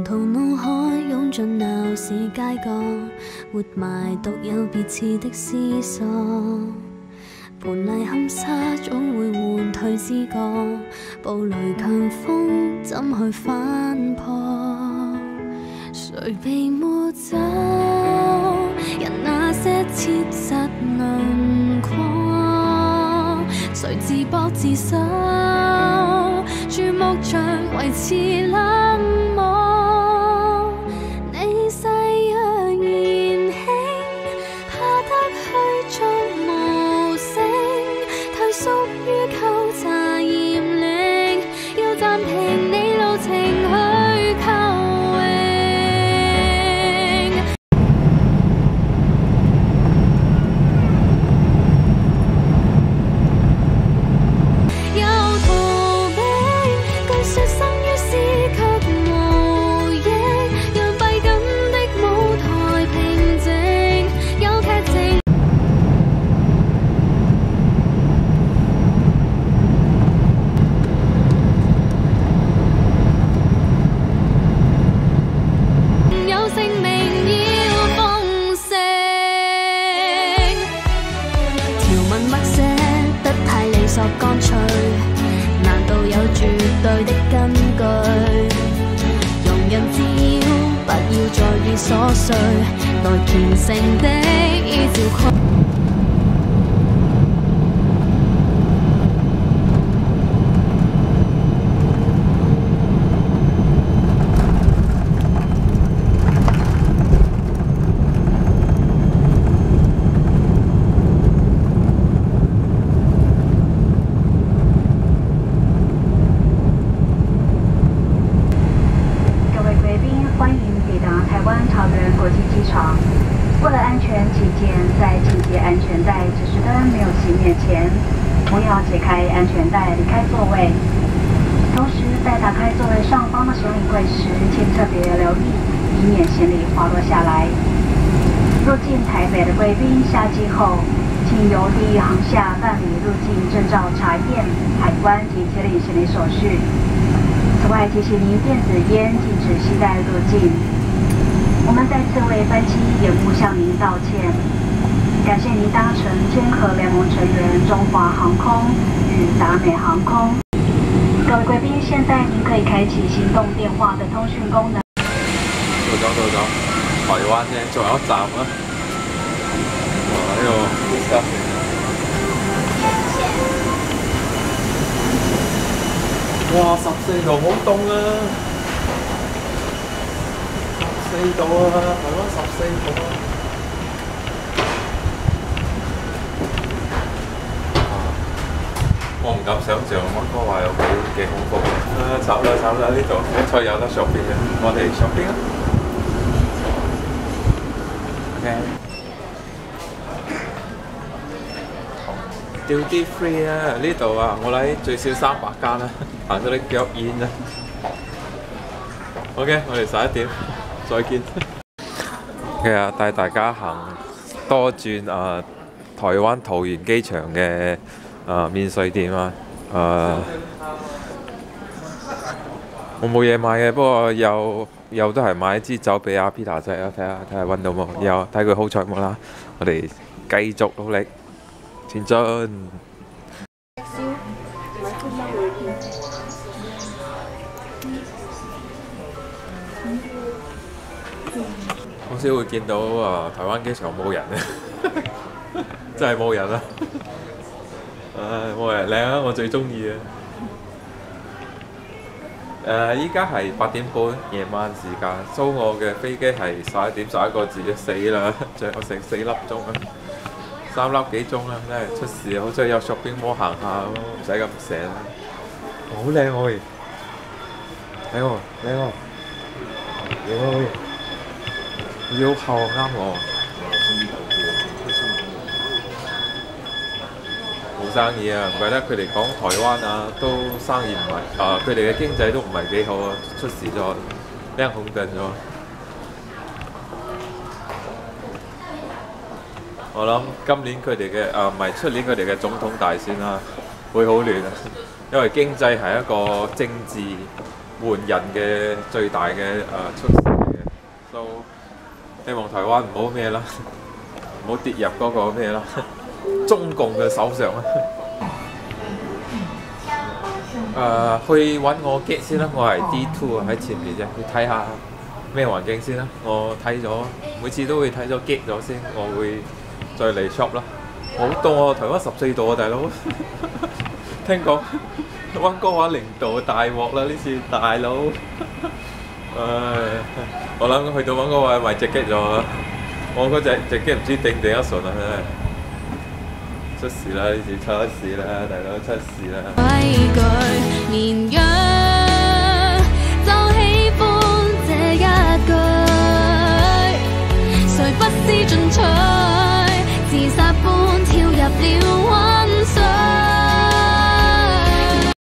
途腦海湧進鬧市街角，活埋獨有別刺的思索。盤泥冚沙總會換退知覺，暴雷強風怎去反撲？誰被抹走？人那些切實輪廓，誰自搏自守？注目像維持冷漠。你誓若年輕，怕得去做無聲，退縮於扣查嚴令，要暫停你路程去求。乾脆，難道有絕對的根據？容人自擾，不要在意瑣碎，來虔誠的依照規。 为了安全起见，在紧急安全带指示灯没有熄灭前，不要解开安全带离开座位。同时，在打开座位上方的行李柜时，请特别留意，以免行李滑落下来。入境台北的贵宾下机后，请由第一航厦办理入境证照查验、海关及签领行李手续。此外，提醒您电子烟禁止携带入境。我们再次为班机延误向您道歉，感谢您搭乘天河联盟成员中华航空与达美航空。各位贵宾，现在您可以开启行动电话的通讯功能。 到咗，台灣啫，仲有一站啊！哇，呢個哇14度好凍啊！14度啊，台灣14度啊！我唔敢想像溫哥華有幾恐怖啊！走啦，呢度一再有得上邊嘅，我哋上邊啊 ！Duty free 啊！呢度啊，我睇最少300間啦，行咗啲腳煙啊！ OK， 我哋11點再見。OK 啊，帶大家行多轉台灣桃園機場嘅免稅店啊。我冇嘢買嘅，不過又都係買一支酒俾阿 Peter 仔啊，睇下揾到冇，有睇佢好彩冇啦。我哋繼續努力前進。好少會見到台灣機場冇人啊，真係冇人啊！唉，冇人靚啊，我最中意啊！依家係8點半夜晚時間，租我嘅飛機係11點11個字，死啦！仲有成4粒鐘啊，3粒幾鐘啦，真係出事啊！好彩有 shopping mall 行下咁，唔使咁醒。好靚喎！靚喎，靚喎，靚喎！要後啱我，冇生意啊！唔怪得佢哋講台灣啊，都生意唔係佢哋嘅經濟都唔係幾好啊，出事咗，俾人控制咗。我諗今年佢哋嘅唔係出年佢哋嘅總統大選啦，會好亂啊，因為經濟係一個政治換人嘅最大嘅促使嚟嘅，都希望台灣唔好咩啦，唔好跌入嗰個咩啦，中共嘅手上啦。去揾我 get 先啦，我係 D2 啊，喺前面啫，去睇下咩環境先啦。我睇咗，每次都會睇咗 get 咗先，我會再嚟 shop 啦。好凍啊，台灣14度啊，大佬。聽講溫哥華0度，大鑊啦呢次，大佬。唉，我諗去到溫哥華買隻 get 咗，我嗰隻 get 唔知頂唔頂得順啊，真係。出事啦！呢次出事啦，大佬出事啦！ 畏懼綿羊就喜歡這一句，誰不思進取？